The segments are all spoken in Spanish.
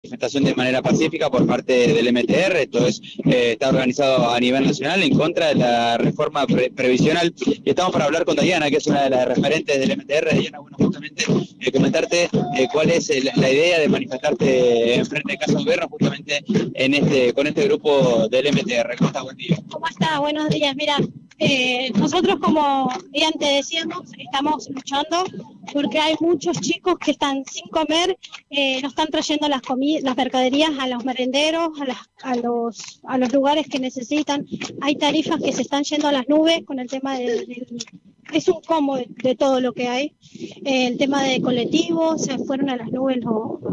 manifestación de manera pacífica por parte del MTR. Esto está organizado a nivel nacional en contra de la reforma previsional, y estamos para hablar con Dayana, que es una de las referentes del MTR. Dayana, bueno, justamente comentarte cuál es la idea de manifestarte en frente de Casa de Gobierno justamente con este grupo del MTR. ¿Cómo está? Buen día. ¿Cómo está? Buenos días. Mira, nosotros, como ya antes decíamos, estamos luchando porque hay muchos chicos que están sin comer, no están trayendo las mercaderías a los merenderos, a los lugares que necesitan. Hay tarifas que se están yendo a las nubes con el tema es un combo de todo lo que hay. El tema de colectivos, se fueron a las nubes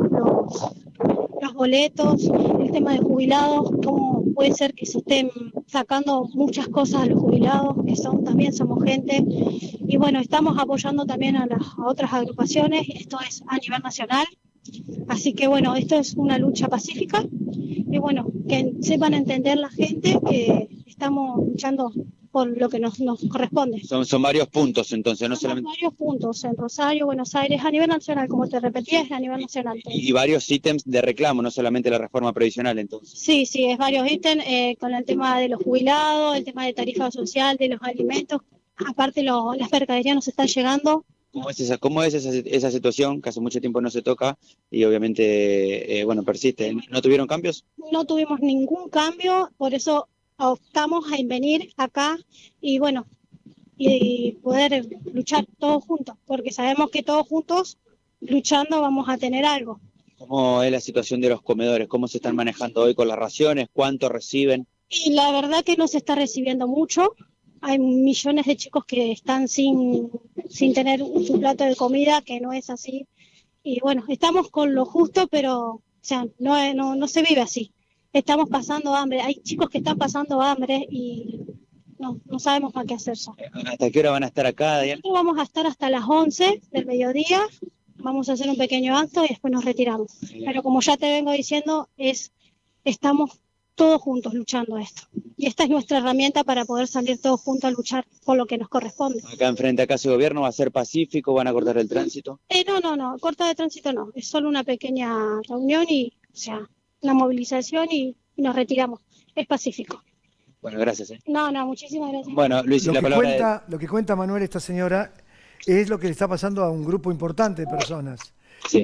los boletos, el tema de jubilados, cómo puede ser que se estén sacando muchas cosas a los jubilados, que también somos gente. Y bueno, estamos apoyando también a otras agrupaciones, esto es a nivel nacional. Así que bueno, esto es una lucha pacífica y bueno, que sepan entender la gente que estamos luchando por lo que nos corresponde. Son varios puntos, entonces, no solamente... Varios puntos, en Rosario, Buenos Aires, a nivel nacional, como te repetía, es a nivel nacional. Y varios ítems de reclamo, no solamente la reforma previsional, entonces. Sí, es varios ítems, con el tema de los jubilados, el tema de tarifa social, de los alimentos, aparte las mercaderías nos están llegando. ¿Cómo es esa situación que hace mucho tiempo no se toca y obviamente, persiste? ¿No tuvieron cambios? No tuvimos ningún cambio, por eso optamos a venir acá y bueno, y poder luchar todos juntos, porque sabemos que todos juntos luchando vamos a tener algo. ¿Cómo es la situación de los comedores? ¿Cómo se están manejando hoy con las raciones? ¿Cuánto reciben? Y la verdad que no se está recibiendo mucho. Hay millones de chicos que están sin tener su plato de comida, que no es así. Y bueno, estamos con lo justo, pero o sea, no se vive así. Estamos pasando hambre. Hay chicos que están pasando hambre y no sabemos más qué hacer ya. ¿Hasta qué hora van a estar acá, Dayana? Nosotros vamos a estar hasta las 11 del mediodía. Vamos a hacer un pequeño acto y después nos retiramos. Pero como ya te vengo diciendo, estamos todos juntos luchando esto. Y esta es nuestra herramienta para poder salir todos juntos a luchar por lo que nos corresponde. Acá enfrente a Casa de Gobierno, ¿va a ser pacífico? ¿Van a cortar el tránsito? No, corta de tránsito no. Es solo una pequeña reunión una movilización y nos retiramos. Es pacífico. Bueno, gracias. No, muchísimas gracias. Bueno, Luis, lo que cuenta Manuel, esta señora, es lo que le está pasando a un grupo importante de personas. Sí.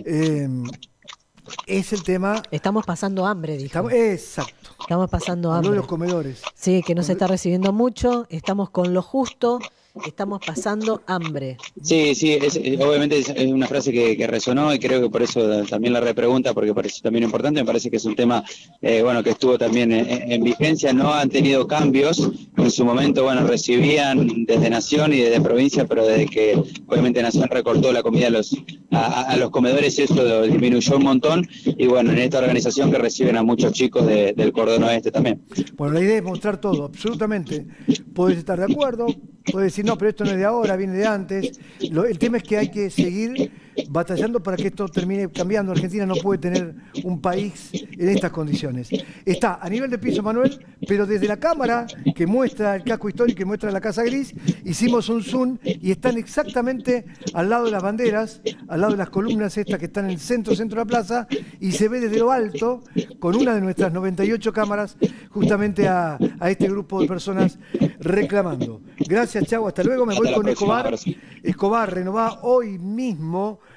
Es el tema... Estamos pasando hambre, dijo. Exacto. Estamos pasando Habló hambre. de los comedores. Sí, que no se está recibiendo mucho, estamos con lo justo, estamos pasando hambre. Sí, obviamente es una frase que resonó y creo que por eso también la repregunta, porque parece también importante. Me parece que es un tema que estuvo también en vigencia. No han tenido cambios. En su momento, recibían desde Nación y desde provincia, pero desde que obviamente Nación recortó la comida a los comedores, eso disminuyó un montón. Y bueno, en esta organización que reciben a muchos chicos del cordón oeste también. Bueno, la idea es mostrar todo, absolutamente. Podés estar de acuerdo, podés decir, no, pero esto no es de ahora, viene de antes. El tema es que hay que seguir batallando para que esto termine cambiando. Argentina no puede tener un país en estas condiciones. Está a nivel de piso, Manuel, pero desde la cámara que muestra el casco histórico, que muestra la Casa Gris, hicimos un zoom y están exactamente al lado de las banderas, al lado de las columnas estas que están en el centro de la plaza, y se ve desde lo alto, con una de nuestras 98 cámaras, justamente a este grupo de personas reclamando. Gracias, chau, hasta luego. Me voy con Escobar. Escobar renová hoy mismo